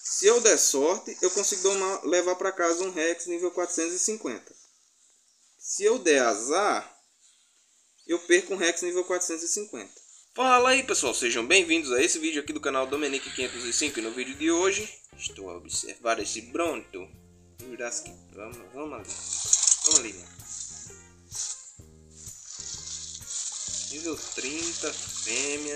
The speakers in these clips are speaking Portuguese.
Se eu der sorte, eu consigo levar para casa um Rex nível 450. Se eu der azar, eu perco um Rex nível 450. Fala aí pessoal, sejam bem-vindos a esse vídeo aqui do canal Domenic505. E no vídeo de hoje, estou a observar esse Bronto. Vamos ali, mano. Nível 30, fêmea.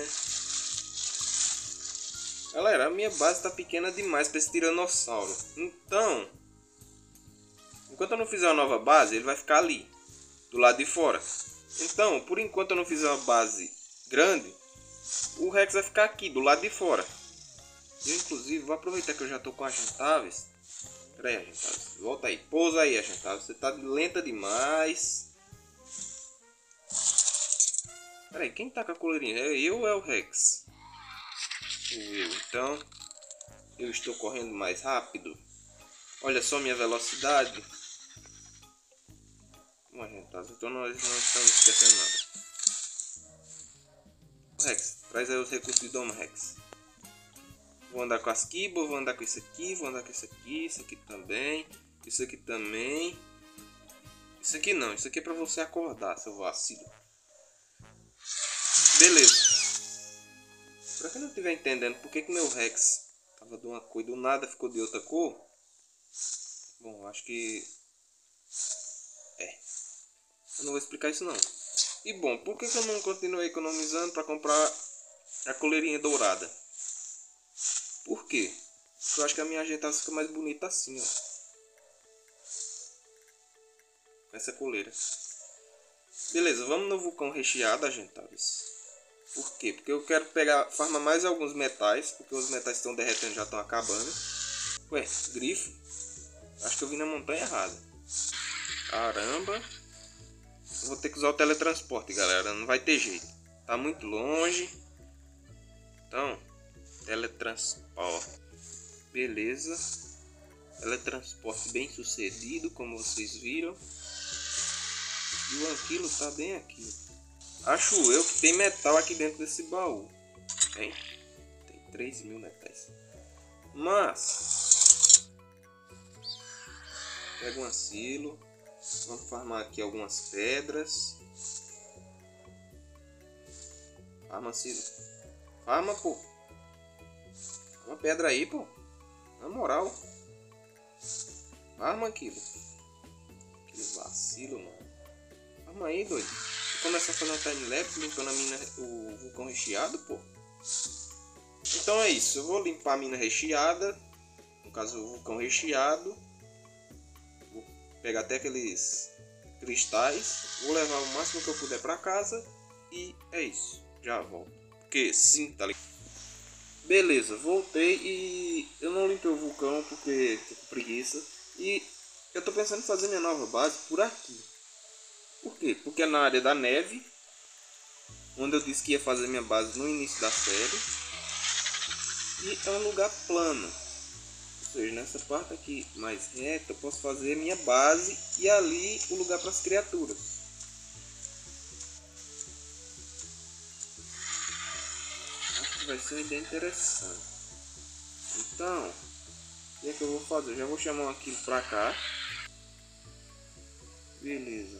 Galera, a minha base tá pequena demais para esse tiranossauro. Então, enquanto eu não fizer uma nova base, ele vai ficar ali, do lado de fora. Então, por enquanto eu não fizer uma base grande, o Rex vai ficar aqui, do lado de fora. Eu, inclusive, vou aproveitar que eu já tô com as Agentáveis. Pera aí, Agentáveis. Volta aí. Pousa aí, Agentáveis. Você tá lenta demais. Pera aí, quem tá com a coleirinha? É eu ou é o Rex? Eu. Então, eu estou correndo mais rápido. Olha só minha velocidade. Bom, Agentáveis. Então nós não estamos esquecendo nada. Rex, traz aí os recursos de Dom Rex. Vou andar com as Kibbles, vou andar com isso aqui, vou andar com isso aqui também, isso aqui também. Isso aqui não, isso aqui é pra você acordar, seu vacilo. Beleza. Pra quem não estiver entendendo por que meu Rex tava de uma cor e do nada ficou de outra cor. Bom, acho que... eu não vou explicar isso não. E bom, por que eu não continuei economizando para comprar a coleirinha dourada? Por quê? Porque eu acho que a minha Agentável fica mais bonita assim, ó. Com essa coleira. Beleza, vamos no vulcão recheado, Agentáveis. Por quê? Porque eu quero farmar mais alguns metais, porque os metais estão derretendo, já estão acabando. Ué, grifo? Acho que eu vim na montanha errada. Caramba. Eu vou ter que usar o teletransporte, galera. Não vai ter jeito. Tá muito longe. Então, teletransporte. Beleza. Teletransporte bem sucedido, como vocês viram. E o Anquilo tá bem aqui. Acho eu que tem metal aqui dentro desse baú. Tem 3.000 metais. Mas... pega um asilo. Vamos farmar aqui algumas pedras. Farma, asilo. Farma, pô. Uma pedra aí, pô. Na moral. Farma aquilo. Que vacilo, mano. Farma aí, doido. Vou começar a fazer um time-lapse limpando o vulcão recheado, pô. Então é isso. Eu vou limpar a mina recheada. No caso, o vulcão recheado. Vou pegar até aqueles cristais. Vou levar o máximo que eu puder pra casa. E é isso. Já volto. Porque sim, tá ligado? Beleza, voltei e eu não limpei o vulcão porque tô com preguiça. E eu tô pensando em fazer minha nova base por aqui. Por quê? Porque é na área da neve, onde eu disse que ia fazer minha base no início da série. E é um lugar plano. Ou seja, nessa parte aqui mais reta eu posso fazer minha base e ali o lugar para as criaturas. Acho que vai ser uma ideia interessante. Então, o que é que eu vou fazer? Eu já vou chamar aquilo pra cá. Beleza.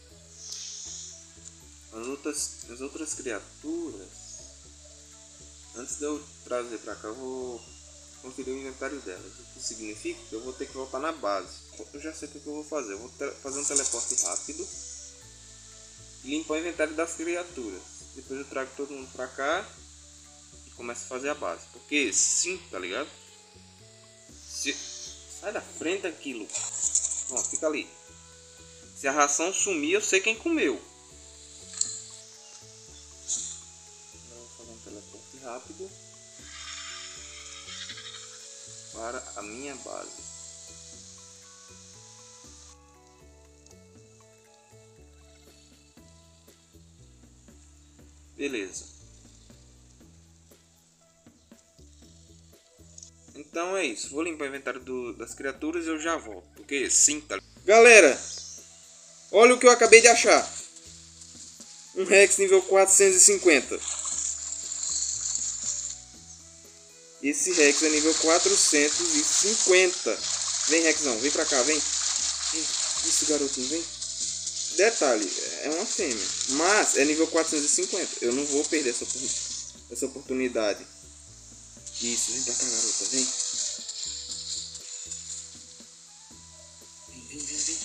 As outras criaturas, antes de eu trazer pra cá, eu vou conferir o inventário delas. O que significa que eu vou ter que voltar na base. Eu já sei o que eu vou fazer. Eu vou fazer um teleporte rápido e limpar o inventário das criaturas. Depois eu trago todo mundo pra cá e começo a fazer a base. Porque sim, tá ligado? Sai da frente aquilo. Ó, fica ali. Se a ração sumir, eu sei quem comeu. Vou fazer um teleporte rápido para a minha base. Beleza. Então é isso. Vou limpar o inventário das criaturas e eu já volto. Porque sim, tá. Galera, olha o que eu acabei de achar. Um Rex nível 450. Esse Rex é nível 450. Vem, Rexão, vem pra cá, vem. Isso, garotinho, vem. Detalhe, é uma fêmea, mas é nível 450. Eu não vou perder essa oportunidade. Isso, vem pra cá, garota, vem. Vem.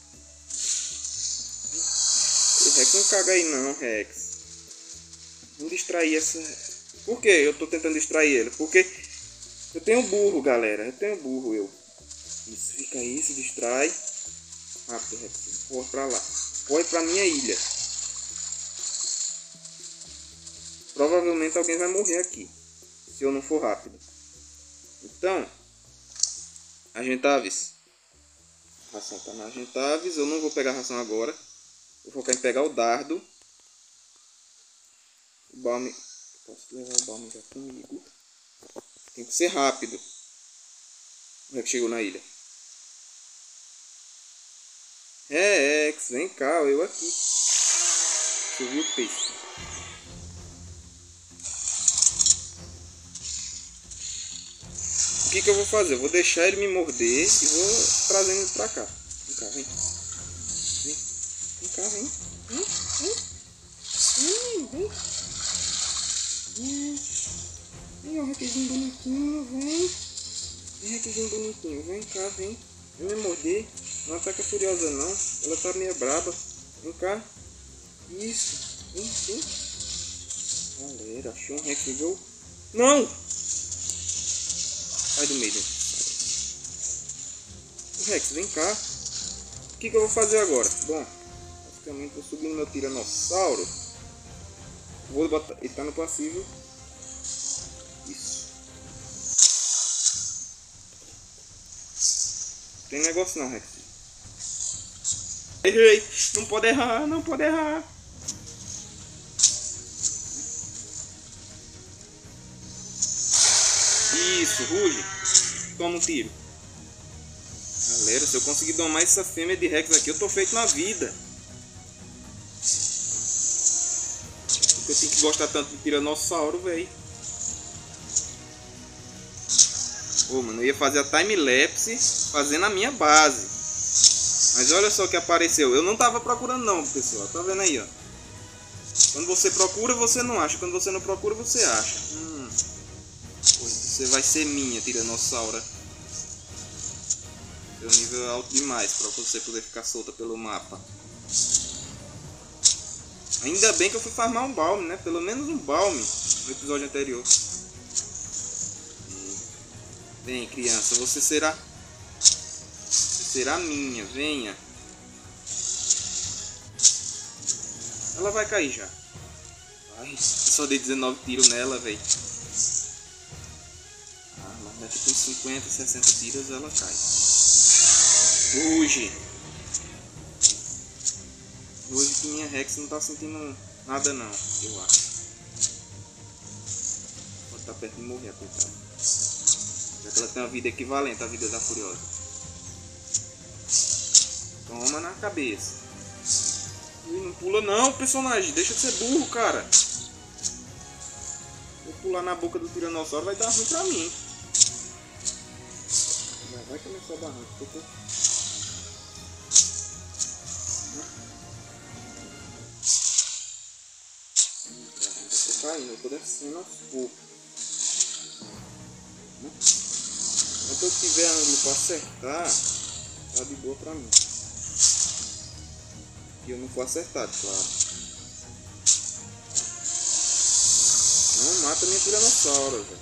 O Rex não caga aí não, Rex. Vamos distrair essa... Por que eu tô tentando distrair ele? Porque eu tenho burro, galera. Eu tenho burro, eu. Isso, fica aí, se distrai. Rápido, Rex. Corre pra lá. Corre pra minha ilha. Provavelmente alguém vai morrer aqui, se eu não for rápido. Então, Argentavis. A ração tá na Argentavis. Eu não vou pegar a ração agora. Vou focar em pegar o dardo. O balme. Posso levar o balme já comigo. Tem que ser rápido. Como é que chegou na ilha? Rex, vem cá, eu aqui. Subiu o peixe. O que eu vou fazer? Eu vou deixar ele me morder e vou trazendo ele pra cá. Vem cá, vem. Vem cá, vem. Vem, ó, Requezinho bonitinho, vem. Vem, Requezinho bonitinho, vem cá, vem. Vem me morder. Não ataca furiosa não. Ela tá meio braba. Vem cá. Isso. Vem. Galera, achei um Rex nível... Não! Sai do meio. Rex, vem cá. O que eu vou fazer agora? Bom, basicamente vou subir no meu tiranossauro. Vou botar... Ele tá no passivo. Isso. Tem negócio não, Rex. Errei. Não pode errar, não pode errar. Isso, ruge. Toma um tiro. Galera, se eu conseguir domar essa fêmea de Rex aqui, eu tô feito na vida. Porque eu tenho que gostar tanto de tiranossauro, velho. Ô, mano, eu ia fazer a time-lapse fazendo a minha base. Mas olha só o que apareceu. Eu não tava procurando não, pessoal. Tá vendo aí, ó. Quando você procura, você não acha. Quando você não procura, você acha. Você vai ser minha, tiranossauro. Seu nível é alto demais pra você poder ficar solta pelo mapa. Ainda bem que eu fui farmar um balme, né? Pelo menos um balme no episódio anterior. Vem, criança, você será minha, venha. Ela vai cair já. Ai, eu só dei 19 tiros nela, velho. Ah, mas daqui com 50, 60 tiros ela cai. Hoje que minha Rex não tá sentindo nada não, eu acho. Pode estar perto de morrer, coitada. Já que ela tem uma vida equivalente à vida da Furiosa. Toma na cabeça. Ui, não pula não, personagem. Deixa de ser burro, cara. Vou pular na boca do tiranossauro, vai dar ruim pra mim. Já vai começar a dar ruim. Eu tô caindo, eu tô descendo aos poucos. Quando eu tiver ângulo pra acertar, tá de boa pra mim. E eu não for acertado, claro. Não mata minha tiranossauro, velho.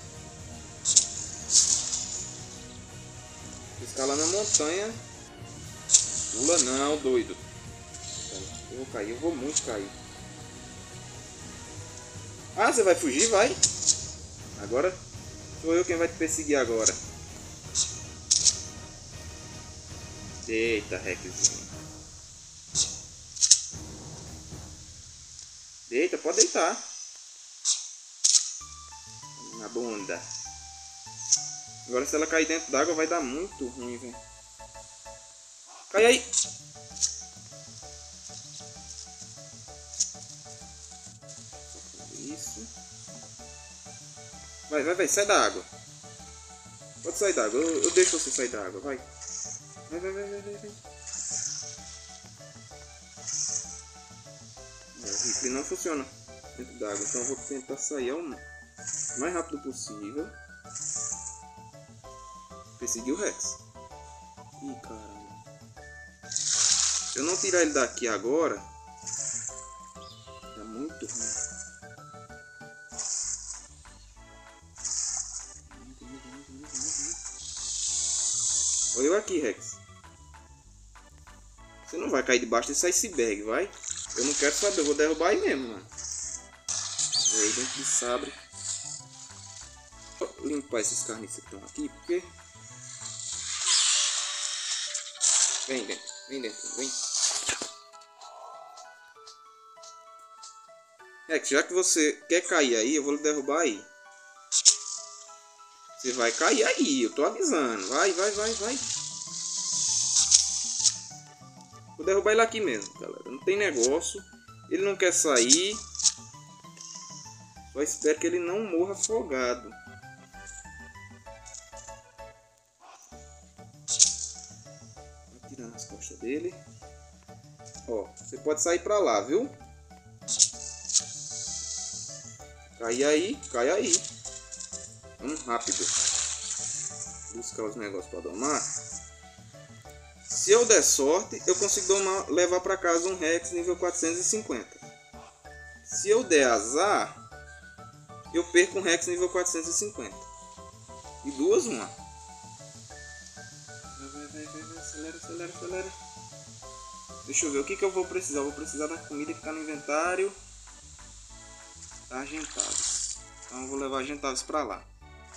Escalar na montanha. Pula não, doido. Eu vou cair, eu vou muito cair. Ah, você vai fugir? Vai. Agora sou eu quem vai te perseguir agora. Eita, Rexzinho. Deita, pode deitar. Na bunda. Agora se ela cair dentro d'água vai dar muito ruim, velho. Cai aí. Isso. Vai, sai da água. Pode sair d'água. Eu deixo você sair da água. Vai. Vai. O rifle não funciona dentro d'água. Então eu vou tentar sair o mais rápido possível. Perseguir o Rex. Ih, caramba. Se eu não tirar ele daqui agora, é muito ruim. Olha eu aqui, Rex. Você não vai cair debaixo desse iceberg, vai? Eu não quero saber, eu vou derrubar aí mesmo, mano. Aí dentro de sabre. Vou limpar esses carniças que estão aqui, porque... Vem dentro, vem. Rex, já que você quer cair aí, eu vou lhe derrubar aí. Você vai cair aí, eu tô avisando. Vai. Vou derrubar ele aqui mesmo, galera. Não tem negócio. Ele não quer sair. Só espero que ele não morra afogado. Vou tirando as costas dele. Ó, você pode sair pra lá, viu? Cai aí. Vamos rápido. Buscar os negócios pra domar. Se eu der sorte, eu consigo levar pra casa um Rex nível 450. Se eu der azar, eu perco um Rex nível 450. E duas, uma. Vai. Acelera. Deixa eu ver o que eu vou precisar. Eu vou precisar da comida que tá no inventário. Tá agentados. Então eu vou levar agentados pra lá.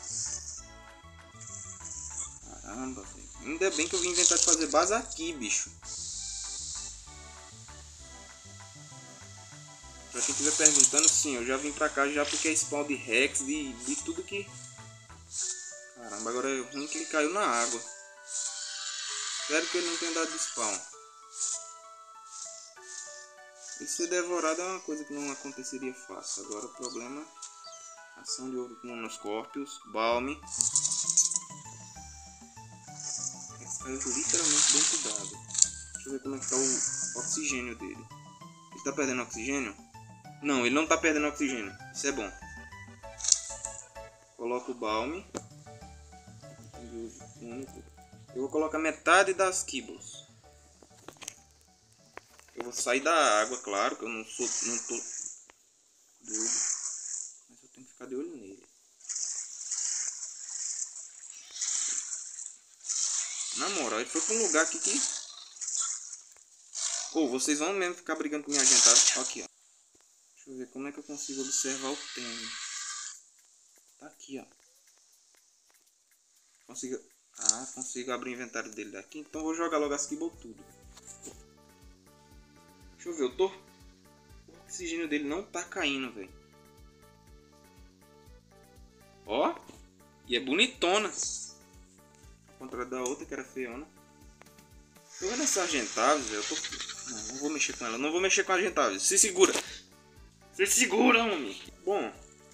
Caramba, velho. Ainda bem que eu vim inventar de fazer base aqui, bicho. Pra quem estiver perguntando, sim, eu já vim pra cá já porque é spawn de Rex, de tudo que... Caramba, agora é ruim que ele caiu na água. Espero que ele não tenha dado de spawn. Ele ser devorado é uma coisa que não aconteceria fácil. Agora o problema é ação de ovo com monoscópios, balme. Esse caiu literalmente dentro d'água. Deixa eu ver como é que tá o oxigênio dele. Ele tá perdendo oxigênio? Não, ele não tá perdendo oxigênio. Isso é bom. Coloca o balme. Eu vou colocar metade das kibbles. Eu vou sair da água, claro, que eu não tô doido. Mas eu tenho que ficar de olho nele. Na moral, ele foi pra um lugar aqui que... Pô, vocês vão mesmo ficar brigando com minha agentada. Aqui, ó. Deixa eu ver como é que eu consigo observar o tema. Tá aqui, ó. Consigo abrir o inventário dele daqui. Então vou jogar logo as kibble tudo. Deixa eu ver, o oxigênio dele não tá caindo, velho. Ó. E é bonitona. Ao contrário da outra que era feiona. Tô vendo essa Argentavis, velho. Não vou mexer com ela. Não vou mexer com a Argentavis. Se segura. Se segura, homem. Bom.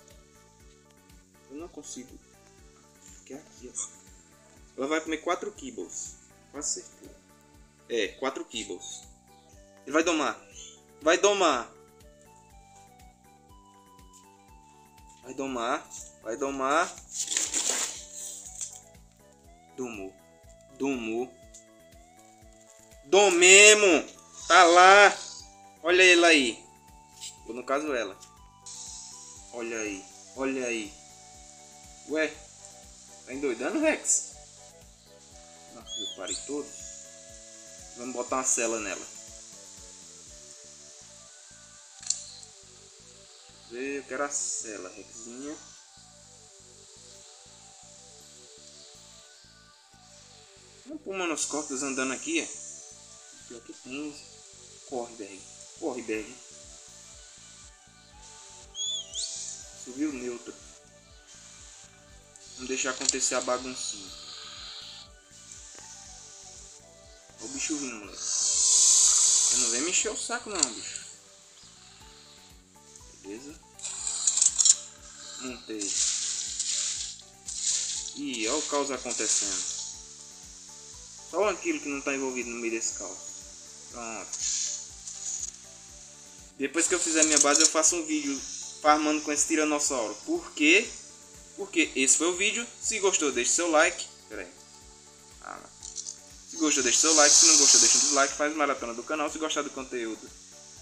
Eu não consigo. Fiquei aqui, ó. Ela vai comer 4 kibbles. Quase certeza. É, 4 kibbles. Ele vai domar. Vai domar. Vai domar. Vai domar. Domou. Domou. Domemo. Tá lá. Olha ele aí. Ou no caso ela. Olha aí. Olha aí. Ué. Tá endoidando, Rex? Nossa, eu parei todo. Vamos botar uma cela nela. Eu quero a cela, Rexinha. Vamos pôr monoscópios andando aqui, é? Pior que tem. Corre, Berg. Corre, Berg. Subiu neutro. Vamos deixar acontecer a baguncinha. Olha o bicho vindo, moleque. Você não vem me encher o saco não, bicho. Beleza. Montei. Ih, olha o caos acontecendo. Só o Anquilo que não tá envolvido no meio desse caos. Pronto. Depois que eu fizer minha base, eu faço um vídeo farmando com esse tiranossauro. Por quê? Porque esse foi o vídeo. Se gostou, deixe seu like. Pera aí. Se gostou, deixe seu like. Se não gostou, deixa um dislike. Faz maratona do canal. Se gostar do conteúdo,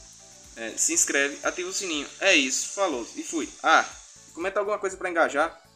se inscreve, ativa o sininho. É isso. Falou e fui. Comenta alguma coisa pra engajar.